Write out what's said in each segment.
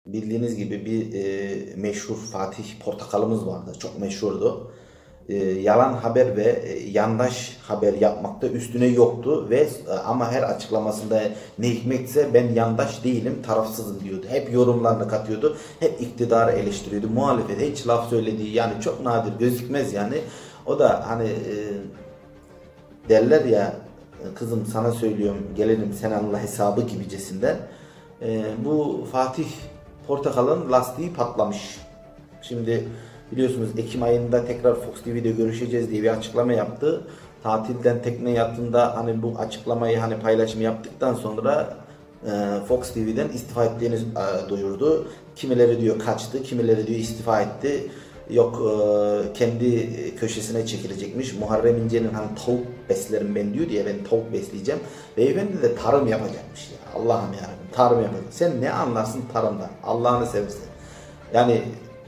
bildiğiniz gibi bir meşhur Fatih Portakalımız vardı. Çok meşhurdu. Yalan haber ve yandaş haber yapmakta üstüne yoktu ve ama her açıklamasında ne hikmetse ben yandaş değilim, tarafsızım diyordu. Hep yorumlarını katıyordu. Hep iktidarı eleştiriyordu. Muhalefete hiç laf söylediği yani çok nadir gözükmez yani. O da hani derler ya, kızım sana söylüyorum gelelim sen anla hesabı gibicesinden. Bu Fatih Portakal'ın lastiği patlamış. Şimdi biliyorsunuz Ekim ayında tekrar Fox TV'de görüşeceğiz diye bir açıklama yaptı. Tatilden tekne yattığında hani bu açıklamayı hani paylaşım yaptıktan sonra Fox TV'den istifa ettiğini duyurdu. Kimileri diyor kaçtı, kimileri diyor istifa etti. Yok kendi köşesine çekilecekmiş. Muharrem İnce'nin hani tavuk beslerim ben diyor diye ben tavuk besleyeceğim. Beyefendi de tarım yapacakmış ya. Allah'ım ya, tarım yapacak. Sen ne anlarsın tarımdan? Allah'ını seversen. Yani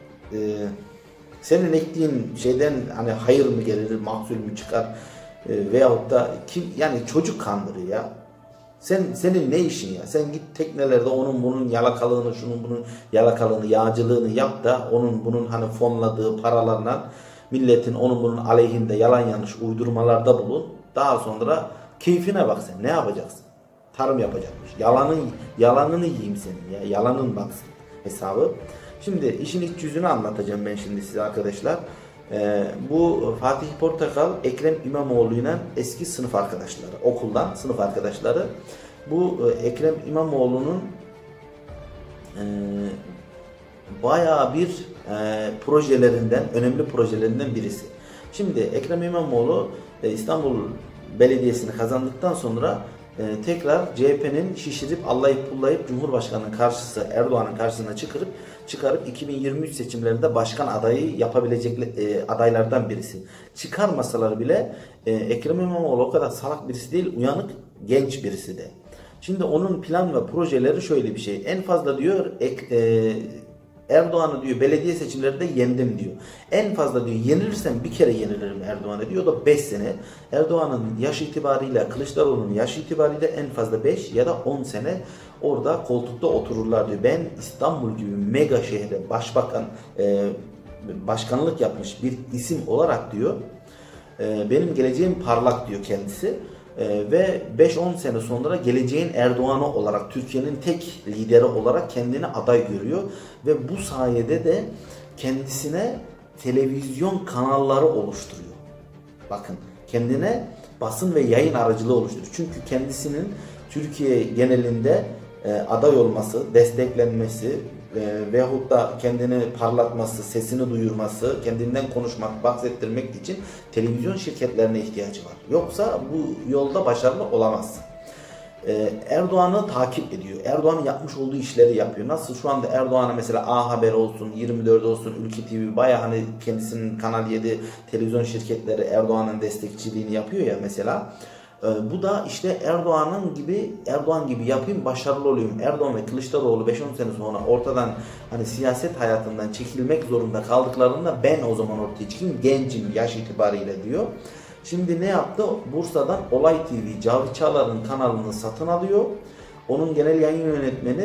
senin ektiğin şeyden hani hayır mı gelir, mahsul mü çıkar veyahut da kim yani çocuk kandırıyor ya. Senin ne işin ya? Sen git teknelerde onun bunun yalakalığını, şunun bunun yalakalığını, yağcılığını yap da onun bunun hani fonladığı paralarla milletin onun bunun aleyhinde yalan yanlış uydurmalarda bulun. Daha sonra keyfine bak sen. Ne yapacaksın? Tarım yapacakmış. Yalanını yiyeyim senin ya. Yalanın baksın hesabı. Şimdi işin iç yüzünü anlatacağım ben şimdi size arkadaşlar. Bu Fatih Portakal, Ekrem İmamoğlu'yla eski sınıf arkadaşları, okuldan sınıf arkadaşları. Bu Ekrem İmamoğlu'nun bayağı bir projelerinden, önemli projelerinden birisi. Şimdi Ekrem İmamoğlu İstanbul Belediyesi'ni kazandıktan sonra tekrar CHP'nin şişirip allayıp pullayıp Cumhurbaşkanı'nın karşısı Erdoğan'ın karşısına çıkarıp 2023 seçimlerinde başkan adayı yapabilecek adaylardan birisi. Çıkarmasalar bile Ekrem İmamoğlu o kadar salak birisi değil, uyanık genç birisi de. Şimdi onun plan ve projeleri şöyle bir şey. En fazla diyor Erdoğan'ı diyor belediye seçimlerinde yendim diyor. En fazla diyor yenilirsem bir kere yenilirim Erdoğan'ı diyor. O da 5 sene. Erdoğan'ın yaş itibariyle Kılıçdaroğlu'nun yaş itibariyle en fazla 5 ya da 10 sene orada koltukta otururlar diyor. Ben İstanbul gibi mega şehre başkanlık yapmış bir isim olarak diyor. Benim geleceğim parlak diyor kendisi. Ve 5-10 sene sonra geleceğin Erdoğan'ı olarak Türkiye'nin tek lideri olarak kendini aday görüyor ve bu sayede de kendisine televizyon kanalları oluşturuyor. Bakın, kendine basın ve yayın aracılığı oluşturuyor. Çünkü kendisinin Türkiye genelinde aday olması, desteklenmesi veyahut da kendini parlatması, sesini duyurması, kendinden konuşmak, bahsettirmek için televizyon şirketlerine ihtiyacı var. Yoksa bu yolda başarılı olamaz. Erdoğan'ı takip ediyor. Erdoğan'ın yapmış olduğu işleri yapıyor. Nasıl şu anda Erdoğan'a mesela A Haber olsun, 24 olsun, Ülke TV bayağı hani kendisinin Kanal 7 televizyon şirketleri Erdoğan'ın destekçiliğini yapıyor ya mesela. Bu da işte Erdoğan gibi yapayım, başarılı olayım. Erdoğan ve Kılıçdaroğlu 5-10 sene sonra ortadan hani siyaset hayatından çekilmek zorunda kaldıklarında ben o zaman ortaya çıkayım, gencim yaş itibariyle diyor. Şimdi ne yaptı? Bursa'dan Olay TV, Cavit Çağlar'ın kanalını satın alıyor. Onun genel yayın yönetmeni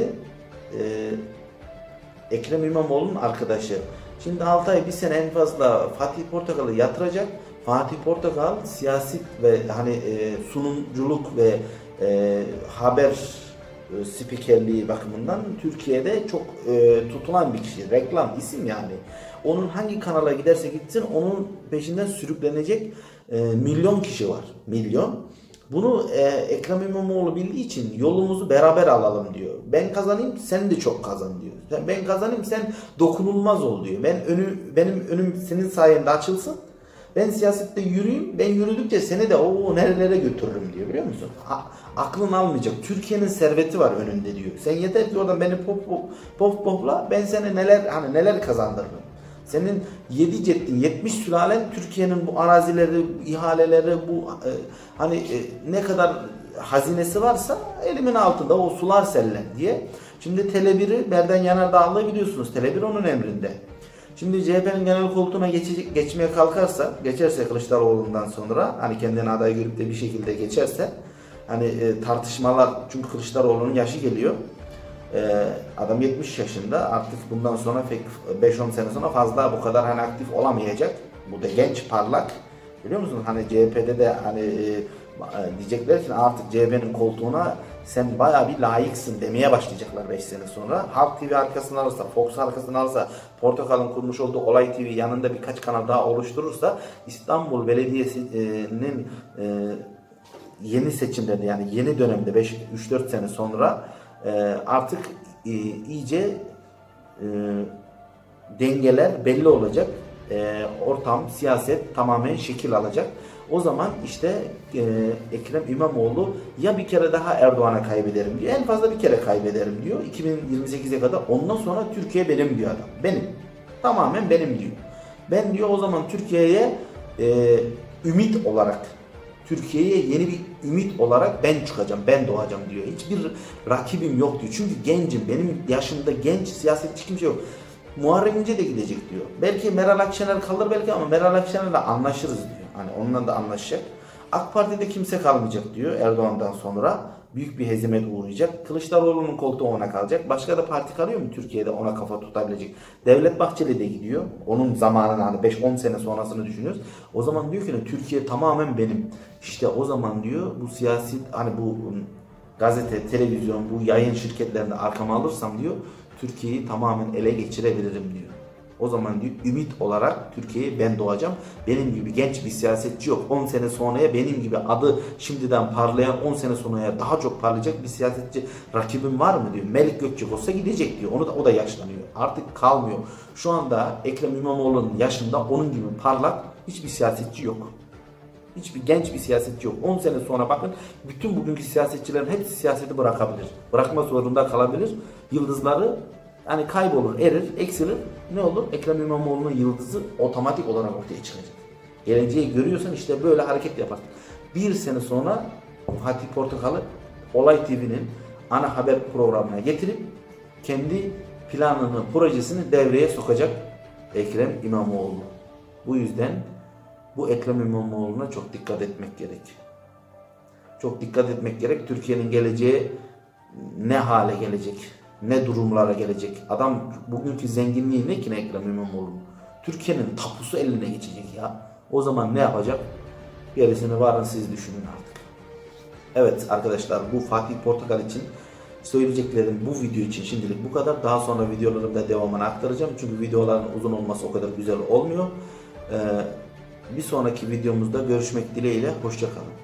Ekrem İmamoğlu'nun arkadaşı. Şimdi 6 ay 1 sene en fazla Fatih Portakal'ı yatıracak. Fatih Portakal siyaset ve hani sunumculuk ve haber spikerliği bakımından Türkiye'de çok tutulan bir kişi. Reklam, isim yani. Onun hangi kanala giderse gitsin onun peşinden sürüklenecek milyon kişi var. Milyon. Bunu Ekrem İmamoğlu bildiği için yolumuzu beraber alalım diyor. Ben kazanayım sen de çok kazan diyor. Ben kazanayım sen dokunulmaz ol diyor. Benim önüm senin sayende açılsın. Ben siyasette yürüyeyim. Ben yürüdükçe seni de nerelere götürürüm diyor, biliyor musun? Aklın almayacak. Türkiye'nin serveti var önünde diyor. Sen yeter ki oradan beni popla ben sana neler kazandırırım. Senin 7 ceddin 70 sülalen Türkiye'nin bu arazileri, ihaleleri, bu ne kadar hazinesi varsa elimin altında o sular seller diye. Şimdi Tele1'i Berden Yanardağ'la biliyorsunuz. Tele1 onun emrinde. Şimdi CHP'nin genel koltuğuna geçmeye geçerse Kılıçdaroğlu'ndan sonra hani kendini aday görüp de bir şekilde geçerse hani tartışmalar, çünkü Kılıçdaroğlu'nun yaşı geliyor. Adam 70 yaşında, artık bundan sonra 5-10 sene sonra fazla bu kadar hani aktif olamayacak. Bu da genç, parlak. Biliyor musun? Hani CHP'de de hani diyecekler ki artık CHP'nin koltuğuna sen bayağı bir layıksın demeye başlayacaklar 5 sene sonra. Halk TV arkasını alırsa, Fox arkasını alırsa, Portakal'ın kurmuş olduğu Olay TV yanında birkaç kanal daha oluşturursa, İstanbul Belediyesi'nin yeni seçimlerde, yani yeni dönemde 3-4 sene sonra artık iyice dengeler belli olacak. Ortam, siyaset tamamen şekil alacak. O zaman işte Ekrem İmamoğlu ya bir kere daha Erdoğan'a kaybederim diyor. En fazla bir kere kaybederim diyor. 2028'e kadar. Ondan sonra Türkiye benim diyor adam. Benim. Tamamen benim diyor. Ben diyor o zaman Türkiye'ye ümit olarak, Türkiye'ye yeni bir ümit olarak ben çıkacağım, ben doğacağım diyor. Hiçbir rakibim yok diyor. Çünkü gencim, benim yaşımda genç siyasetçi kimse yok. Muharrem İnce de gidecek diyor. Belki Meral Akşener kalır belki, ama Meral Akşener'le anlaşırız diyor. Hani onunla da anlaşacak. AK Parti'de kimse kalmayacak diyor Erdoğan'dan sonra. Büyük bir hezimet uğrayacak. Kılıçdaroğlu'nun koltuğu ona kalacak. Başka da parti kalıyor mu Türkiye'de ona kafa tutabilecek? Devlet Bahçeli de gidiyor. Onun zamanını hani 5-10 sene sonrasını düşünüyoruz. O zaman diyor ki Türkiye tamamen benim. İşte o zaman diyor bu siyasi hani bu gazete, televizyon, bu yayın şirketlerini arkama alırsam diyor Türkiye'yi tamamen ele geçirebilirim diyor. O zaman diyor ümit olarak Türkiye'ye ben doğacağım. Benim gibi genç bir siyasetçi yok. 10 sene sonraya benim gibi adı şimdiden parlayan, 10 sene sonraya daha çok parlayacak bir siyasetçi rakibim var mı diyor. Melik Gökçek olsa gidecek diyor. O da yaşlanıyor. Artık kalmıyor. Şu anda Ekrem İmamoğlu'nun yaşında onun gibi parlak hiçbir siyasetçi yok. Hiçbir genç bir siyasetçi yok. 10 sene sonra bakın bütün bugünkü siyasetçilerin hepsi siyaseti bırakabilir. Bırakma zorunda kalabilir. Yıldızları yani kaybolur, erir, eksilir. Ne olur? Ekrem İmamoğlu'nun yıldızı otomatik olarak ortaya çıkacak. Geleceği görüyorsan işte böyle hareket yaparsın. Bir sene sonra Fatih Portakal'ı Olay TV'nin ana haber programına getirip kendi planını, projesini devreye sokacak Ekrem İmamoğlu. Bu yüzden bu Ekrem İmamoğlu'na çok dikkat etmek gerek. Çok dikkat etmek gerek. Türkiye'nin geleceği ne hale gelecek? Ne durumlara gelecek? Adam bugünkü zenginliği ne ki Ekrem İmamoğlu? Türkiye'nin tapusu eline geçecek ya. O zaman ne yapacak? Gerisini varın siz düşünün artık. Evet arkadaşlar, bu Fatih Portakal için söyleyeceklerim bu video için şimdilik bu kadar. Daha sonra videolarımda devamını aktaracağım. Çünkü videoların uzun olması o kadar güzel olmuyor. Bir sonraki videomuzda görüşmek dileğiyle. Hoşça kalın.